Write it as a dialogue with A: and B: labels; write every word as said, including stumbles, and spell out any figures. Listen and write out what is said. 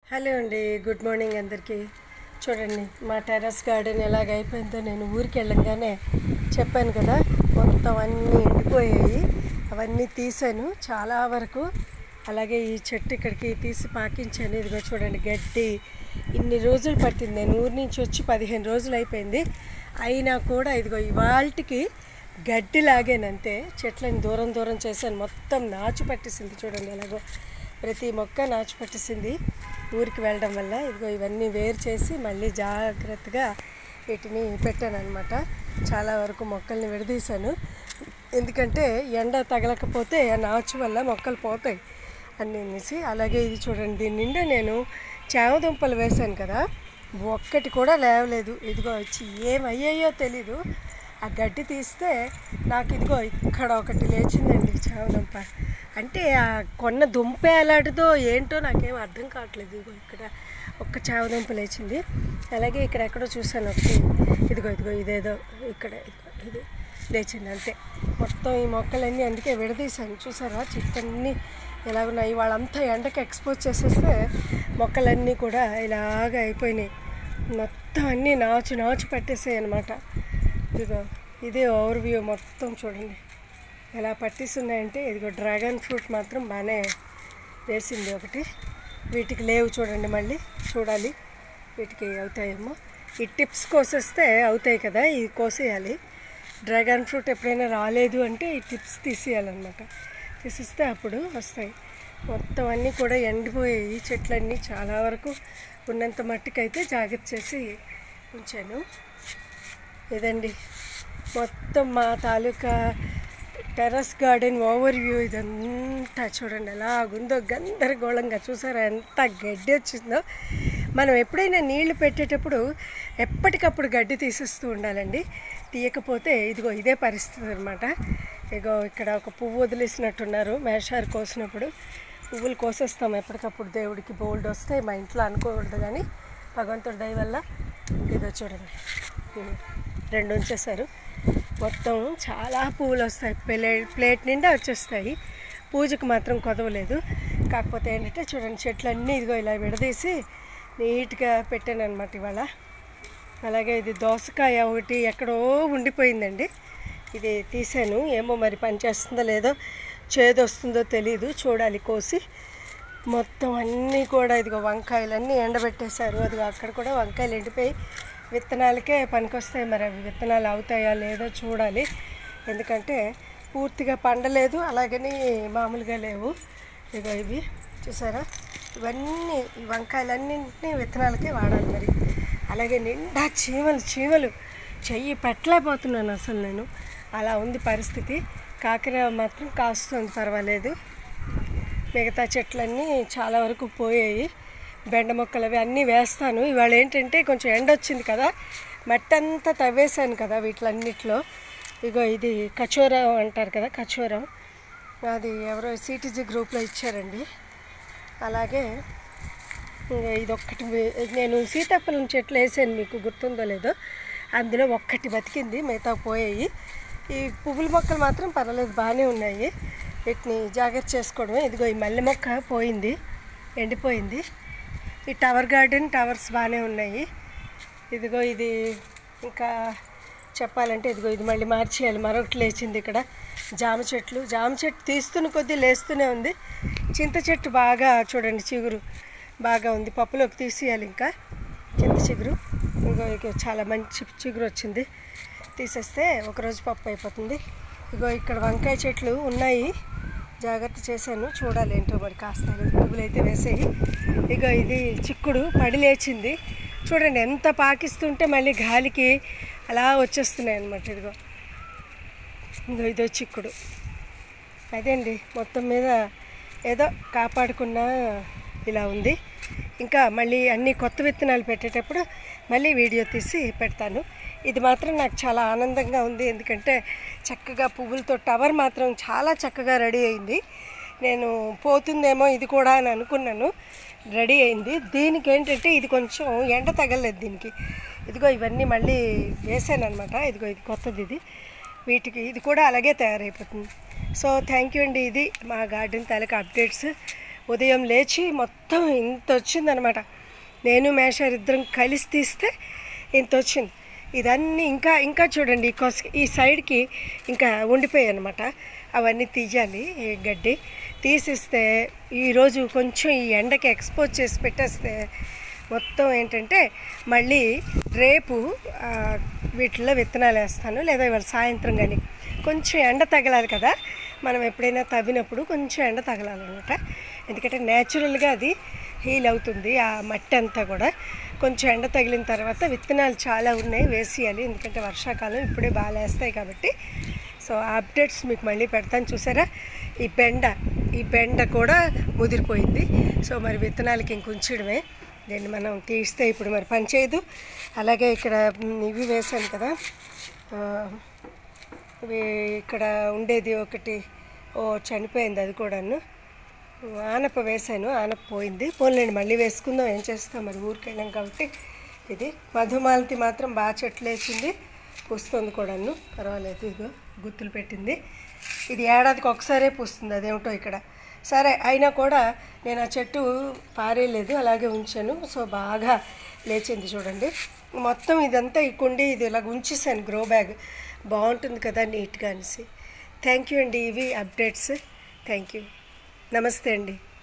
A: Hello అండి, good morning అందరికీ. చూడండి మా టెర్రస్ గార్డెన్ ఎలాగ అయిపోయిందో నేను ఊరికి వెళ్ళంగానే చెప్పాను కదా, మొత్తం అన్నీ ఎండిపోయాయి. అవన్నీ తీసాను చాలా వరకు. అలాగే ఈ చెట్టు ఇక్కడికి తీసి పాకించాను. ఇదిగో చూడండి గడ్డి. ఇన్ని రోజులు పట్టింది, నేను ఊరి నుంచి వచ్చి పదిహేను రోజులు అయిపోయింది. అయినా కూడా ఇదిగో ఇవాళకి గడ్డి లాగానంతే. చెట్లను దూరం దూరం చేశాను, మొత్తం నాచు పట్టేసింది. చూడండి ఎలాగో ప్రతి మొక్క నాచు పట్టేసింది ఊరికి వెళ్ళడం వల్ల. ఇదిగో ఇవన్నీ వేరు చేసి మళ్ళీ జాగ్రత్తగా వీటిని పెట్టాను అనమాట. చాలా వరకు మొక్కల్ని విడదీశాను, ఎందుకంటే ఎండ తగలకపోతే ఆ నాచు వల్ల మొక్కలు పోతాయి అని అనేసి. అలాగే ఇది చూడండి, దీని నిండా నేను చామదుంపలు వేశాను కదా, ఒక్కటి కూడా లేవలేదు. ఇదిగో వచ్చి ఏమయ్యాయో తెలీదు. ఆ గడ్డి తీస్తే నాకు ఇదిగో ఇక్కడ ఒకటి లేచిందండి చామదుంప. అంటే ఆ కొన్న దుంపే అలాంటిదో ఏంటో నాకేం అర్థం కావట్లేదు. ఇదిగో ఇక్కడ ఒక్క చామదుంప లేచింది. అలాగే ఇక్కడ ఎక్కడో చూసాను ఒకటి. ఇదిగో ఇదిగో ఇదేదో ఇక్కడ ఇది లేచింది అంతే. మొత్తం ఈ మొక్కలన్నీ అందుకే విడదీశాను. చూసారా చెట్లన్నీ ఎలా ఉన్నాయి. వాళ్ళంతా ఎండకి ఎక్స్పోజ్ చేసేస్తే మొక్కలన్నీ కూడా ఇలాగ అయిపోయినాయి. మొత్తం అన్నీ నాచు నాచు పట్టేసాయి అన్నమాట. ఇదిగో ఇదే ఓవర్ వ్యూ మొత్తం చూడండి ఎలా పట్టిస్తున్నాయంటే. ఇదిగో డ్రాగన్ ఫ్రూట్ మాత్రం బాగానే వేసింది ఒకటి. వీటికి లేవు చూడండి, మళ్ళీ చూడాలి వీటికి అవుతాయేమో. ఈ టిప్స్ కోసేస్తే అవుతాయి కదా, ఇది కోసేయాలి. డ్రాగన్ ఫ్రూట్ ఎప్పుడైనా రాలేదు అంటే ఈ టిప్స్ తీసేయాలన్నమాట. తీసిస్తే అప్పుడు వస్తాయి. మొత్తం అన్నీ కూడా ఎండిపోయాయి చెట్లన్నీ. చాలా వరకు ఉన్నంత మట్టుకైతే జాగ్రత్త చేసి ఉంచాను. ఇదండి మొత్తం మా తాలూకా టెర్రస్ గార్డెన్ ఓవర్ వ్యూ. ఇదంతా చూడండి ఎలాగుందో గందరగోళంగా. చూసారా ఎంత గడ్డి వచ్చిందో. మనం ఎప్పుడైనా నీళ్లు పెట్టేటప్పుడు ఎప్పటికప్పుడు గడ్డి తీసేస్తూ ఉండాలండి. తీయకపోతే ఇదిగో ఇదే పరిస్థితి అనమాట. ఇగో ఇక్కడ ఒక పువ్వు వదిలేసినట్టున్నారు మేషారు కోసినప్పుడు. పువ్వులు కోసేస్తాం ఎప్పటికప్పుడు, దేవుడికి బోల్డ్ వస్తాయి. మా ఇంట్లో అనుకోకూడదు కానీ భగవంతుడి దయ వల్ల. ఇదో చూడండి రెండు ఉంచేశారు. మొత్తం చాలా పువ్వులు వస్తాయి, ప్లే ప్లేట్ నిండా వచ్చేస్తాయి. పూజకు మాత్రం కొదవలేదు. కాకపోతే ఏంటంటే చూడండి చెట్లన్నీ ఇదిగో ఇలా విడదీసి నీట్గా పెట్టాను అనమాట ఇవాళ. అలాగే ఇది దోసకాయ ఒకటి ఎక్కడో ఉండిపోయిందండి, ఇది తీసాను. ఏమో మరి పని చేస్తుందో లేదో, చేదు వస్తుందో తెలీదు, చూడాలి కోసి. మొత్తం అన్నీ కూడా ఇదిగో వంకాయలన్నీ ఎండబెట్టేశారు. అదిగో అక్కడ కూడా వంకాయలు ఎండిపోయి విత్తనాలకే పనికొస్తాయి. మరి అవి విత్తనాలు అవుతాయా లేదో చూడాలి, ఎందుకంటే పూర్తిగా పండలేదు, అలాగని మామూలుగా లేవు. ఇగో ఇవి చూసారా, ఇవన్నీ ఈ వంకాయలన్నింటినీ విత్తనాలకే వాడాలి మరి. అలాగే నిండా చీమలు చీమలు చెయ్యి పెట్టలేకపోతున్నాను అసలు నేను. అలా ఉంది పరిస్థితి. కాకర మాత్రం కాస్తుంది పర్వాలేదు. మిగతా చెట్లన్నీ చాలా వరకు పోయాయి. బెండ మొక్కలు అవి అన్నీ వేస్తాను. ఇవాళ ఏంటంటే కొంచెం ఎండ వచ్చింది కదా, మట్టి అంతా తవ్వేశాను కదా వీటిలన్నిట్లో. ఇగో ఇది కచోరం అంటారు కదా, కచోరం. అది ఎవరో సిటీజీ గ్రూప్లో ఇచ్చారండి. అలాగే ఇదొక్కటి నేను సీతాఫలం చెట్లు వేసాను, మీకు గుర్తుందో లేదో. అందులో ఒక్కటి బతికింది, మిగతా పోయాయి. ఈ పువ్వుల మొక్కలు మాత్రం పర్వాలేదు, బాగానే ఉన్నాయి. వీటిని జాగ్రత్త చేసుకోవడమే. ఇదిగో ఈ మల్లె మొక్క పోయింది, ఎండిపోయింది. ఈ టవర్ గార్డెన్ టవర్స్ బాగానే ఉన్నాయి. ఇదిగో ఇది ఇంకా చెప్పాలంటే ఇదిగో ఇది మళ్ళీ మార్చేయాలి. మరొకటి లేచింది ఇక్కడ. జామ చెట్లు, జామ చెట్టు తీస్తున్న కొద్దీ లేస్తూనే ఉంది. చింత చెట్టు బాగా చూడండి చిగురు బాగా ఉంది, పప్పులోకి తీసేయాలి ఇంకా చింత చిగురు. ఇగో ఇక చాలా మంచి చిగురు వచ్చింది, తీసేస్తే ఒకరోజు పప్పు అయిపోతుంది. ఇగో ఇక్కడ వంకాయ చెట్లు ఉన్నాయి, జాగ్రత్త చేశాను, చూడాలి ఏంటో మరి కాస్త పువ్వులు అయితే వేసాయి. ఇగో ఇది చిక్కుడు పడి లేచింది. చూడండి ఎంత పాకిస్తుంటే మళ్ళీ గాలికి అలా వచ్చేస్తున్నాయి అన్నమాట. ఇదిగో ఇదిగో ఇదో చిక్కుడు. అదే అండి మొత్తం మీద ఏదో కాపాడుకున్న ఇలా ఉంది. ఇంకా మళ్ళీ అన్ని కొత్త విత్తనాలు పెట్టేటప్పుడు మళ్ళీ వీడియో తీసి పెడతాను. ఇది మాత్రం నాకు చాలా ఆనందంగా ఉంది, ఎందుకంటే చక్కగా పువ్వులతో టవర్ మాత్రం చాలా చక్కగా రెడీ అయింది. నేను పోతుందేమో ఇది కూడా అని అనుకున్నాను, రెడీ అయింది. దీనికి ఏంటంటే ఇది కొంచెం ఎండ తగలలేదు దీనికి. ఇదిగో ఇవన్నీ మళ్ళీ వేసాను అనమాట. ఇదిగో ఇది కొత్తది, ఇది వీటికి ఇది కూడా అలాగే తయారైపోతుంది. సో థ్యాంక్ యూ అండి. ఇది మా గార్డెన్ తాలూకా అప్డేట్స్. ఉదయం లేచి మొత్తం ఇంత వచ్చిందనమాట. నేను మేషారు ఇద్దరం కలిసి తీస్తే ఇంత వచ్చింది. ఇదన్నీ ఇంకా ఇంకా చూడండి, ఈ కొస ఈ సైడ్కి ఇంకా ఉండిపోయాయి అనమాట. అవన్నీ తీయాలి. ఈ గడ్డి తీసిస్తే ఈరోజు కొంచెం ఈ ఎండకి ఎక్స్పోజ్ చేసి పెట్టేస్తే మొత్తం ఏంటంటే మళ్ళీ రేపు వీటిల్లో విత్తనాలు వేస్తాను, లేదా ఇవాళ సాయంత్రం. కానీ కొంచెం ఎండ తగలాలి కదా, మనం ఎప్పుడైనా తవ్వినప్పుడు కొంచెం ఎండ తగలాలన్నమాట. ఎందుకంటే న్యాచురల్గా అది హీల్ అవుతుంది ఆ మట్టి అంతా కూడా. కొంచెం ఎండ తగిలిన తర్వాత విత్తనాలు చాలా ఉన్నాయి, వేసేయాలి. ఎందుకంటే వర్షాకాలం ఇప్పుడే బాగా వేస్తాయి కాబట్టి. సో ఆ అప్డేట్స్ మీకు మళ్ళీ పెడతాను. చూసారా, ఈ బెండ ఈ బెండ కూడా ముదిరిపోయింది. సో మరి విత్తనాలకి ఇంక ఉంచడమే, దీన్ని మనం తీస్తే ఇప్పుడు మరి పని చేయదు. అలాగే ఇక్కడ ఇవి వేసాను కదా, ఇవి ఇక్కడ ఉండేది ఒకటి ఓ చనిపోయింది, అది కూడాను. ఆనప వేసాను, ఆనప పోయింది. పోలేండి, మళ్ళీ వేసుకుందాం, ఏం చేస్తాం మరి, ఊరికి వెళ్ళాం కాబట్టి. ఇది మధుమాలతి మాత్రం బాగా చెట్లు వేసింది, పూస్తుంది కూడాను, పర్వాలేదు. ఇదిగో గుత్తులు పెట్టింది. ఇది ఏడాదికి ఒకసారే పూస్తుంది, అదేమిటో ఇక్కడ. సరే అయినా కూడా నేను ఆ చెట్టు పారేయలేదు, అలాగే ఉంచాను. సో బాగా లేచింది చూడండి. మొత్తం ఇదంతా ఈ కుండి ఇది ఇలాగ ఉంచేసాను, గ్రో బ్యాగ్ బాగుంటుంది కదా నీట్గా అనేసి. థ్యాంక్ యూ అండి, ఇవి అప్డేట్స్. థ్యాంక్ యూ, నమస్తే అండి.